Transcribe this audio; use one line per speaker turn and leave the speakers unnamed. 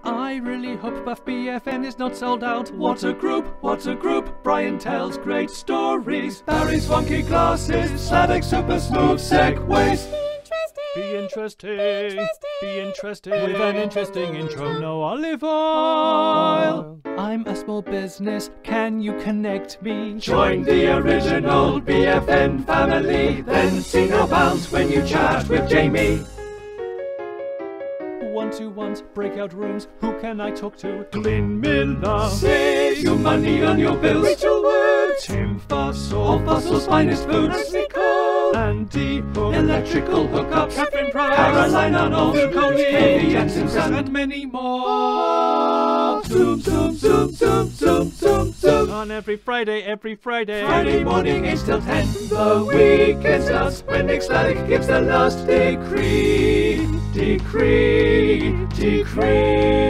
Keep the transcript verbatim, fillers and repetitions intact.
I really hope Buff B F N is not sold out. What a group, what a group. Brian tells great stories. Barry's wonky glasses, Sladek super smooth segues. Be interesting, interesting, be interesting, with an interesting intro, no olive oil. I'm a small business, can you connect me? Join the original B F N family, then see no bounce when you chat with Jamie. One-to-ones, breakout rooms, who can I talk to? Glyn Miller. Save your money on your bills. Rachel Wood. Tim Fussell. All Fussell's finest foods. Nicole. Andy Hook. Electrical hookups. Catherine Price. Caroline Arnold. Nicole Jensen and many more. Zoom, zoom, zoom, zoom, zoom, zoom, zoom. On every Friday, every Friday. Friday morning, eight till ten. The weekend starts when Nick Sladek gives the last decree. Decree, decree.